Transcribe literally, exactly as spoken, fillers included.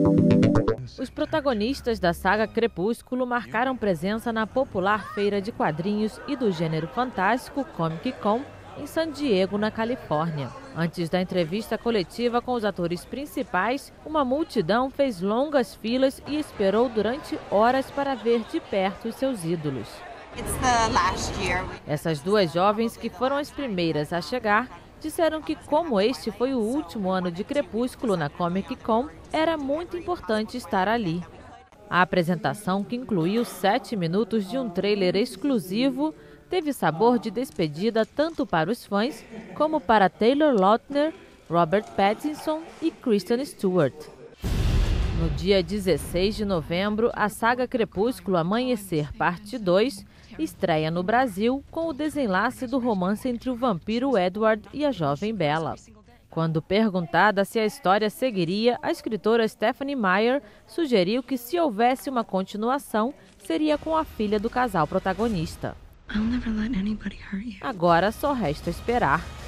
Os protagonistas da saga Crepúsculo marcaram presença na popular feira de quadrinhos e do gênero fantástico Comic Con, em San Diego, na Califórnia. Antes da entrevista coletiva com os atores principais, uma multidão fez longas filas e esperou durante horas para ver de perto os seus ídolos. Essas duas jovens, que foram as primeiras a chegar, disseram que, como este foi o último ano de Crepúsculo na Comic Con, era muito importante estar ali. A apresentação, que incluiu sete minutos de um trailer exclusivo, teve sabor de despedida tanto para os fãs como para Taylor Lautner, Robert Pattinson e Kristen Stewart. No dia dezesseis de novembro, a saga Crepúsculo Amanhecer Parte dois estreia no Brasil com o desenlace do romance entre o vampiro Edward e a jovem Bella. Quando perguntada se a história seguiria, a escritora Stephenie Meyer sugeriu que, se houvesse uma continuação, seria com a filha do casal protagonista. Agora só resta esperar.